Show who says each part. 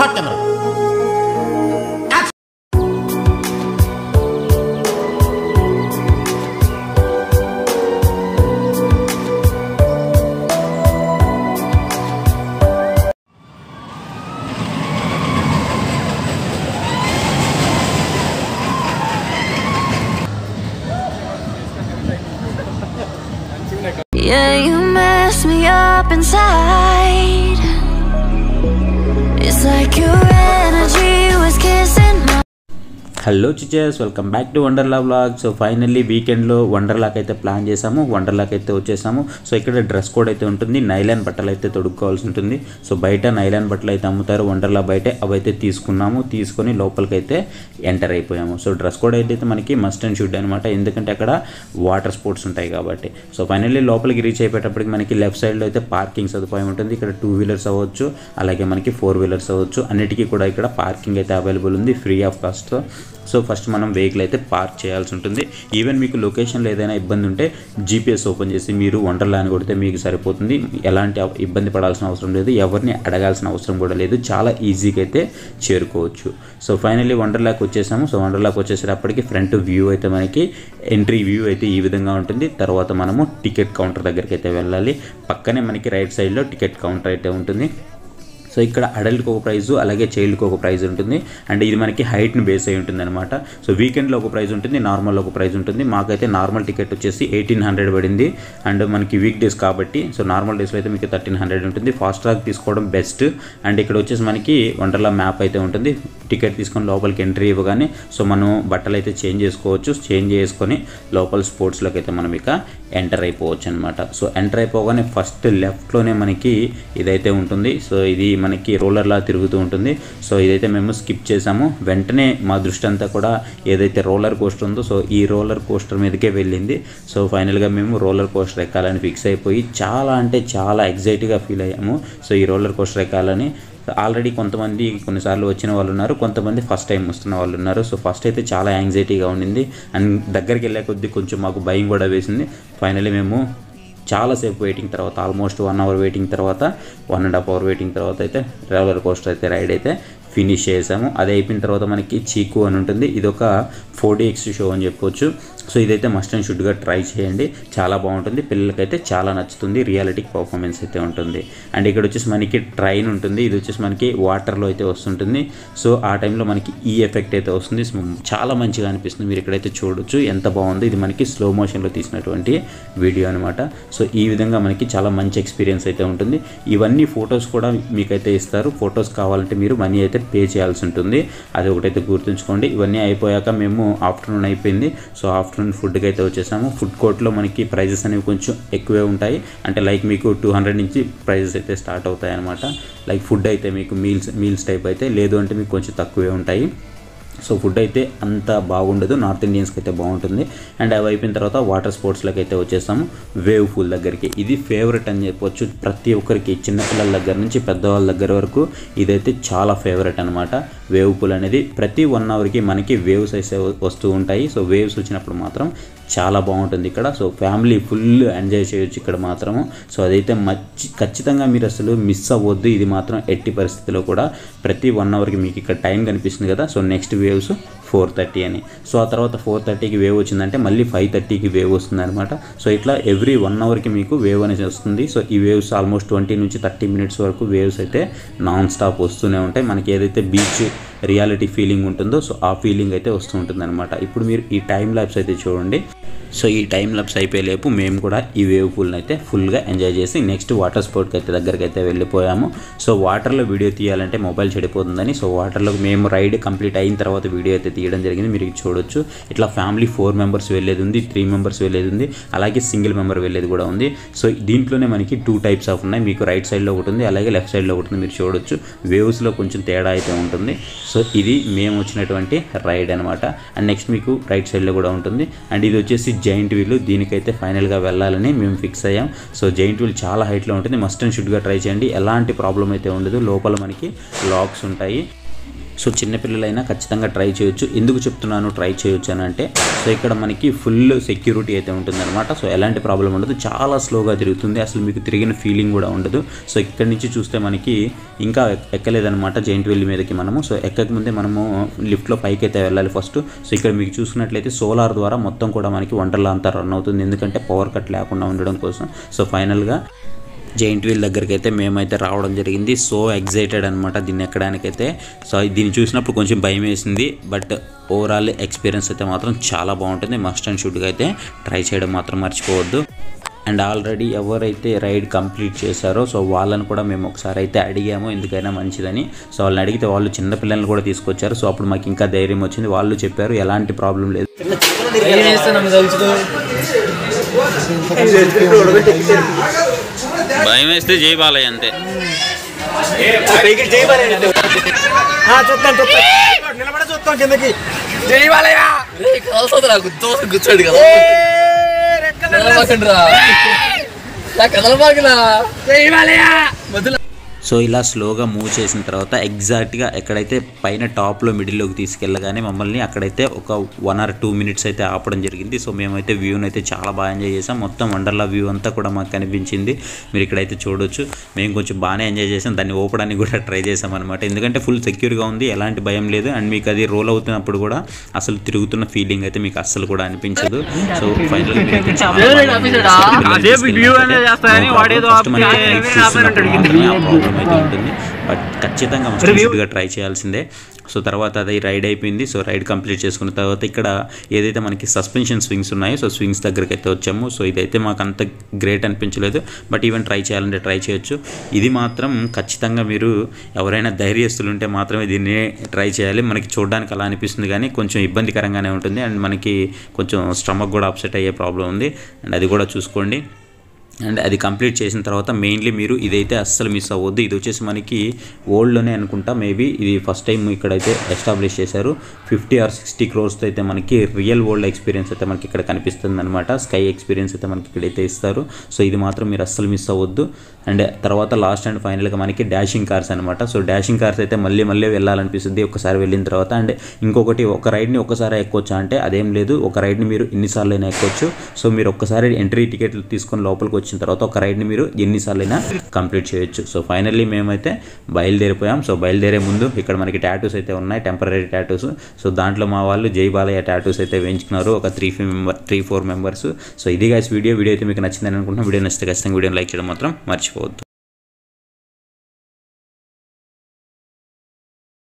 Speaker 1: Third camera.
Speaker 2: Yeah, you mess me up inside. It's like your energy was kissing my.
Speaker 3: Hello చిచెస్, welcome back to Wonderla vlog. So finally వీకెండ్లో వండర్లాకి అయితే plan చేసాము, వండర్లాకి అయితే వచ్చేసాము. So ఇక్కడ డ్రెస్ కోడ్ అయితే ఉంటుంది, నైలాన్ బట్టలు అయితే తొడుక్కోవాల్సి ఉంటుంది. సో బయట నైలాన్ బట్టలు అయితే అమ్ముతారు వండర్లా బయట, అవి అయితే తీసుకొని లోపలికి అయితే ఎంటర్ అయిపోయాము. సో డ్రెస్ కోడ్ అయితే మనకి మస్ట్ అండ్ షుడ్ అనమాట, ఎందుకంటే అక్కడ వాటర్ స్పోర్ట్స్ ఉంటాయి కాబట్టి. సో ఫైనల్లీ లోపలికి రీచ్ అయిపోయేటప్పటికి మనకి లెఫ్ట్ సైడ్లో అయితే పార్కింగ్ సదుపాయం ఉంటుంది. ఇక్కడ 2 వీలర్స్ అవ్వచ్చు, అలాగే మనకి 4 వీలర్స్ అవ్వచ్చు, అన్నిటికీ కూడా ఇక్కడ పార్కింగ్ అయితే అవైలబుల్ ఉంది free of cost. So first మనం వెహికల్ అయితే పార్క్ చేయాల్సి ఉంటుంది. ఈవెన్ మీకు లొకేషన్లో ఏదైనా ఇబ్బంది ఉంటే జీపీఎస్ ఓపెన్ చేసి మీరు వండర్లా అని కొడితే మీకు సరిపోతుంది. ఎలాంటి ఇబ్బంది పడాల్సిన అవసరం లేదు, ఎవరిని అడగాల్సిన అవసరం కూడా లేదు, చాలా ఈజీగా అయితే చేరుకోవచ్చు. సో ఫైనల్లీ వండర్లాకి వచ్చేసాము. సో వండర్లాకి వచ్చేసేటప్పటికి ఫ్రంట్ వ్యూ అయితే మనకి ఎంట్రీ వ్యూ అయితే ఈ విధంగా ఉంటుంది. తర్వాత మనము టికెట్ కౌంటర్ దగ్గరికి అయితే వెళ్ళాలి. పక్కనే మనకి రైట్ సైడ్లో టికెట్ కౌంటర్ అయితే ఉంటుంది. సో ఇక్కడ అడల్ట్కి ఒక ప్రైజు, అలాగే చైల్డ్కి ఒక ప్రైజ్ ఉంటుంది. అండ్ ఇది మనకి హైట్ని బేస్ అయి ఉంటుంది అనమాట. సో వీకెండ్లో ఒక ప్రైజ్ ఉంటుంది, నార్మల్లో ఒక ప్రైజ్ ఉంటుంది. మాకైతే నార్మల్ టికెట్ వచ్చేసి 1800 పడింది. అండ్ మనకి వీక్ డేస్ కాబట్టి, సో నార్మల్ డేస్లో అయితే మీకు 1300 ఉంటుంది. ఫాస్ట్ ట్రాక్ తీసుకోవడం బెస్ట్. అండ్ ఇక్కడ వచ్చేసి మనకి వండర్లా మ్యాప్ అయితే ఉంటుంది. టికెట్ తీసుకొని లోపలికి ఎంట్రీ ఇవ్వగానే సో మనం బట్టలు అయితే చేంజ్ చేసుకోవచ్చు. చేంజ్ చేసుకొని లోపల స్పోర్ట్స్లోకి అయితే మనం ఇక ఎంటర్ అయిపోవచ్చు అనమాట. సో ఎంటర్ అయిపోగానే ఫస్ట్ లెఫ్ట్లోనే మనకి ఇదైతే ఉంటుంది. సో ఇది మనకి రోలర్లా తిరుగుతూ ఉంటుంది. సో ఇదైతే మేము స్కిప్ చేసాము. వెంటనే మా దృష్టి అంతా కూడా ఏదైతే రోలర్ కోస్టర్ ఉందో సో ఈ రోలర్ కోస్టర్ మీదకే వెళ్ళింది. సో ఫైనల్గా మేము రోలర్ కోస్టర్ ఎక్కాలని ఫిక్స్ అయిపోయి చాలా అంటే చాలా ఎగ్జైట్గా ఫీల్ అయ్యాము. సో ఈ రోలర్ కోస్టర్ ఎక్కాలని ఆల్రెడీ కొంతమంది కొన్నిసార్లు వచ్చిన వాళ్ళు ఉన్నారు, కొంతమంది ఫస్ట్ టైం వస్తున్న వాళ్ళు ఉన్నారు. సో ఫస్ట్ అయితే చాలా యాంగ్జైటీగా ఉండింది. అండ్ దగ్గరికి వెళ్ళే కొద్దీ కొంచెం మాకు భయం కూడా వేసింది. ఫైనల్లీ మేము చాలాసేపు వెయిటింగ్ తర్వాత, ఆల్మోస్ట్ 1 అవర్ వెయిటింగ్ తర్వాత, 1.5 అవర్ వెయిటింగ్ తర్వాత అయితే రోలర్ కోస్టర్ అయితే రైడ్ అయితే ఫినిష్ చేసాము. అది అయిపోయిన తర్వాత మనకి చీకు అని ఉంటుంది. ఇది ఒక 4DX షో అని చెప్పొచ్చు. సో ఇదైతే మస్ట్ అండ్ షుడ్గా ట్రై చేయండి, చాలా బాగుంటుంది. పిల్లలకైతే చాలా నచ్చుతుంది, రియాలిటీ పర్ఫార్మెన్స్ అయితే ఉంటుంది. అండ్ ఇక్కడ వచ్చేసి మనకి ట్రైన్ ఉంటుంది. ఇది వచ్చేసి మనకి వాటర్లో అయితే వస్తుంటుంది. సో ఆ టైంలో మనకి ఈ ఎఫెక్ట్ అయితే వస్తుంది. చాలా మంచిగా అనిపిస్తుంది. మీరు ఇక్కడైతే చూడొచ్చు ఎంత బాగుంది. ఇది మనకి స్లో మోషన్లో తీసినటువంటి వీడియో అనమాట. సో ఈ విధంగా మనకి చాలా మంచి ఎక్స్పీరియన్స్ అయితే ఉంటుంది. ఇవన్నీ ఫొటోస్ కూడా మీకైతే ఇస్తారు. ఫొటోస్ కావాలంటే మీరు మనీ అయితే పే చేయాల్సి ఉంటుంది. అది ఒకటైతే గుర్తుంచుకోండి. ఇవన్నీ అయిపోయాక మేము ఆఫ్టర్నూన్ అయిపోయింది. సో ఆఫ్టర్నూన్ ఫుడ్కి అయితే వచ్చేసాము. ఫుడ్ కోర్ట్లో మనకి ప్రైజెస్ అనేవి కొంచెం ఎక్కువే ఉంటాయి. అంటే లైక్ మీకు 200 నుంచి ప్రైజెస్ అయితే స్టార్ట్ అవుతాయి అనమాట. లైక్ ఫుడ్ అయితే మీకు మీల్స్ టైప్ అయితే, లేదు అంటే మీకు కొంచెం తక్కువే ఉంటాయి. సో ఫుడ్ అయితే అంత బాగుండదు, నార్త్ ఇండియన్స్కి అయితే బాగుంటుంది. అండ్ అవి అయిపోయిన తర్వాత వాటర్ స్పోర్ట్స్లోకి అయితే వచ్చేసాము, వేవ్ పూల్ దగ్గరికి. ఇది ఫేవరెట్ అని చెప్పొచ్చు ప్రతి ఒక్కరికి, చిన్నపిల్లల దగ్గర నుంచి పెద్దవాళ్ళ దగ్గర వరకు ఇదైతే చాలా ఫేవరెట్ అనమాట. వేవ్ పూల్ అనేది ప్రతి 1 అవర్కి మనకి వేవ్స్ అయితే వస్తూ ఉంటాయి. సో వేవ్స్ వచ్చినప్పుడు మాత్రం చాలా బాగుంటుంది ఇక్కడ. సో ఫ్యామిలీ ఫుల్ ఎంజాయ్ చేయొచ్చు ఇక్కడ మాత్రము. సో అదైతే ఖచ్చితంగా మీరు అసలు మిస్ అవ్వద్దు. ఇది మాత్రం ఎట్టి పరిస్థితిలో కూడా ప్రతి 1 అవర్కి మీకు ఇక్కడ టైం కనిపిస్తుంది కదా. సో నెక్స్ట్ వేవ్స్ 4:30 అని. సో ఆ తర్వాత 4:30కి వేవ్ వచ్చిందంటే మళ్ళీ 5:30కి వేవ్ వస్తుంది అనమాట. సో ఇట్లా ఎవ్రీ 1 అవర్కి మీకు వేవ్ అనేది వస్తుంది. సో ఈ వేవ్స్ ఆల్మోస్ట్ 20 నుంచి 30 మినిట్స్ వరకు వేవ్స్ అయితే నాన్ స్టాప్ వస్తూనే ఉంటాయి. మనకి ఏదైతే బీచ్ రియాలిటీ ఫీలింగ్ ఉంటుందో సో ఆ ఫీలింగ్ అయితే వస్తూ ఉంటుంది అనమాట. ఇప్పుడు మీరు ఈ టైం ల్యాప్స్ అయితే చూడండి. సో ఈ టైం ల్యాప్స్ అయిపోయేలేపు మేము కూడా ఈ వేవ్ పూల్ని అయితే ఫుల్గా ఎంజాయ్ చేసి నెక్స్ట్ వాటర్ స్పోర్ట్కి అయితే దగ్గరికి అయితే వెళ్ళిపోయాము. సో వాటర్లో వీడియో తీయాలంటే మొబైల్ చెడిపోతుందని సో వాటర్లో మేము రైడ్ కంప్లీట్ అయిన తర్వాత వీడియో అయితే తీయడం జరిగింది. మీరు చూడొచ్చు ఇట్లా ఫ్యామిలీ 4 మెంబర్స్ వెళ్ళేది ఉంది, 3 మెంబర్స్ వెళ్ళేది ఉంది, అలాగే సింగిల్ మెంబర్ వెళ్ళేది కూడా ఉంది. సో దీంట్లోనే మనకి 2 టైప్స్ ఆఫ్ ఉన్నాయి. మీకు రైట్ సైడ్లో ఒకటి ఉంది, అలాగే లెఫ్ట్ సైడ్లో ఒకటి ఉంది. మీరు చూడొచ్చు వేవ్స్లో కొంచెం తేడా అయితే ఉంటుంది. సో ఇది మేము వచ్చినటువంటి రైడ్ అనమాట. అండ్ నెక్స్ట్ మీకు రైట్ సైడ్లో కూడా ఉంటుంది. అండ్ ఇది వచ్చేసి జైంట్ వీల్. దీనికైతే ఫైనల్గా వెళ్ళాలని మేము ఫిక్స్ అయ్యాం. సో జైంట్ వీల్ చాలా హైట్లో ఉంటుంది, మస్ట్ అండ్ షుడ్గా ట్రై చేయండి. ఎలాంటి ప్రాబ్లం అయితే ఉండదు. లోపల మనకి లాక్స్ ఉంటాయి. సో చిన్నపిల్లలైనా ఖచ్చితంగా ట్రై చేయొచ్చు. ఎందుకు చెప్తున్నాను ట్రై చేయొచ్చు అని అంటే, సో ఇక్కడ మనకి ఫుల్ సెక్యూరిటీ అయితే ఉంటుందన్నమాట. సో ఎలాంటి ప్రాబ్లం ఉండదు, చాలా స్లోగా తిరుగుతుంది, అసలు మీకు తిరిగిన ఫీలింగ్ కూడా ఉండదు. సో ఇక్కడ నుంచి చూస్తే మనకి ఇంకా ఎక్కలేదన్నమాట జైంట్ వీల్ మీదకి మనము. సో ఎక్కకముందే మనము లిఫ్ట్లో పైకి అయితే వెళ్ళాలి ఫస్ట్. సో ఇక్కడ మీకు చూసుకున్నట్లయితే సోలార్ ద్వారా మొత్తం కూడా మనకి వండర్లా అంతా రన్ అవుతుంది, ఎందుకంటే పవర్ కట్ లేకుండా ఉండడం కోసం. సో ఫైనల్గా జైంట్ వీల్ దగ్గరికి అయితే మేమైతే రావడం జరిగింది. సో ఎగ్జైటెడ్ అనమాట దీన్ని ఎక్కడానికైతే. సో దీన్ని చూసినప్పుడు కొంచెం భయం వేసింది, బట్ ఓవరాల్ ఎక్స్పీరియన్స్ అయితే మాత్రం చాలా బాగుంటుంది. మస్ట్ అండ్ షుడ్గా అయితే ట్రై చేయడం మాత్రం మర్చిపోవద్దు. అండ్ ఆల్రెడీ ఎవరైతే రైడ్ కంప్లీట్ చేశారో సో వాళ్ళని కూడా మేము ఒకసారి అయితే అడిగాము ఎందుకైనా మంచిదని. సో వాళ్ళని అడిగితే వాళ్ళు చిన్నపిల్లల్ని కూడా తీసుకొచ్చారు. సో అప్పుడు మాకు ఇంకా ధైర్యం వచ్చింది. వాళ్ళు చెప్పారు ఎలాంటి ప్రాబ్లం లేదు. భయం వేస్తే జై బాలయ్య అంతే.
Speaker 1: చూస్తాం కిందకి జై బాలయ్య కూర్చోడు కదా జై బాలయ్య.
Speaker 3: సో ఇలా స్లోగా మూవ్ చేసిన తర్వాత ఎగ్జాక్ట్గా ఎక్కడైతే పైన టాప్లో మిడిల్లోకి తీసుకెళ్ళగానే మమ్మల్ని అక్కడైతే ఒక 1 or 2 minutes అయితే ఆపడం జరిగింది. సో మేమైతే వ్యూని అయితే చాలా బాగా ఎంజాయ్ చేసాం. మొత్తం వండర్లా వ్యూ అంతా కూడా మాకు కనిపించింది, మీరు ఇక్కడైతే చూడొచ్చు. మేము కొంచెం బాగానే ఎంజాయ్ చేసాం, దాన్ని ఓపడానికి కూడా ట్రై చేసాం అనమాట. ఎందుకంటే ఫుల్ సెక్యూర్గా ఉంది, ఎలాంటి భయం లేదు. అండ్ మీకు అది రోల్ అవుతున్నప్పుడు కూడా అసలు తిరుగుతున్న ఫీలింగ్ అయితే మీకు అస్సలు కూడా అనిపించదు. సో ఫైనల్గా అయితే ఉంటుంది, బట్ ఖచ్చితంగా మస్ట్గా ట్రై చేయాల్సిందే. సో తర్వాత అది రైడ్ అయిపోయింది. సో రైడ్ కంప్లీట్ చేసుకున్న తర్వాత ఇక్కడ ఏదైతే మనకి సస్పెన్షన్ స్వింగ్స్ ఉన్నాయో సో స్వింగ్స్ దగ్గరికి అయితే వచ్చాము. సో ఇదైతే మాకు అంత గ్రేట్ అనిపించలేదు, బట్ ఈవెన్ ట్రై చేయాలంటే ట్రై చేయొచ్చు. ఇది మాత్రం ఖచ్చితంగా మీరు ఎవరైనా ధైర్యస్తులు ఉంటే మాత్రమే దీన్ని ట్రై చేయాలి. మనకి చూడడానికి అలా అనిపిస్తుంది కానీ కొంచెం ఇబ్బందికరంగానే ఉంటుంది. అండ్ మనకి కొంచెం స్టమక్ కూడా అప్సెట్ అయ్యే ప్రాబ్లం ఉంది, అండ్ అది కూడా చూసుకోండి. అండ్ అది కంప్లీట్ చేసిన తర్వాత మెయిన్లీ మీరు ఇదైతే అస్సలు మిస్ అవ్వద్దు. ఇది వచ్చేసి మనకి వరల్డ్లోనే అనుకుంటా, మేబీ ఇది ఫస్ట్ టైం ఇక్కడైతే ఎస్టాబ్లిష్ చేశారు. 50 or 60 crores అయితే మనకి రియల్ వరల్డ్ ఎక్స్పీరియన్స్ అయితే మనకి ఇక్కడ కనిపిస్తుంది అనమాట. స్కై ఎక్స్పీరియన్స్ అయితే మనకి ఇక్కడైతే ఇస్తారు. సో ఇది మాత్రం మీరు అస్సలు మిస్ అవ్వద్దు. అండ్ తర్వాత లాస్ట్ అండ్ ఫైనల్గా మనకి డాషింగ్ కార్స్ అనమాట. సో డాషింగ్ కార్స్ అయితే మళ్ళీ వెళ్ళాలనిపిస్తుంది ఒకసారి వెళ్ళిన తర్వాత. అండ్ ఇంకొకటి, ఒక రైడ్ని ఒక్కసారి ఎక్కొచ్చా అంటే అదేం లేదు, ఒక రైడ్ని మీరు ఎన్నిసార్లు అయినా ఎక్కొచ్చు. సో మీరు ఒక్కసారి ఎంట్రీ టికెట్లు తీసుకొని లోపలికి వచ్చిన తర్వాత ఒక రైడ్ని మీరు ఎన్నిసార్లు అయినా కంప్లీట్ చేయొచ్చు. సో ఫైనల్లీ మేమైతే బయలుదేరిపోయాం. సో బయలుదేరే ముందు ఇక్కడ మనకి టాటూస్ అయితే ఉన్నాయి, టెంపరీ టాటూస్. సో దాంట్లో మా వాళ్ళు జై బాలయ్య టాటూస్ అయితే వేయించుకున్నారు, ఒక 3-4 members. సో ఇది గైస్ వీడియో అయితే మీకు నచ్చిందని అనుకుంటున్నాను. వీడియో నచ్చితే ఖచ్చితంగా వీడియోని లైక్ చేయడం మాత్రం మర్చిపోవద్దు.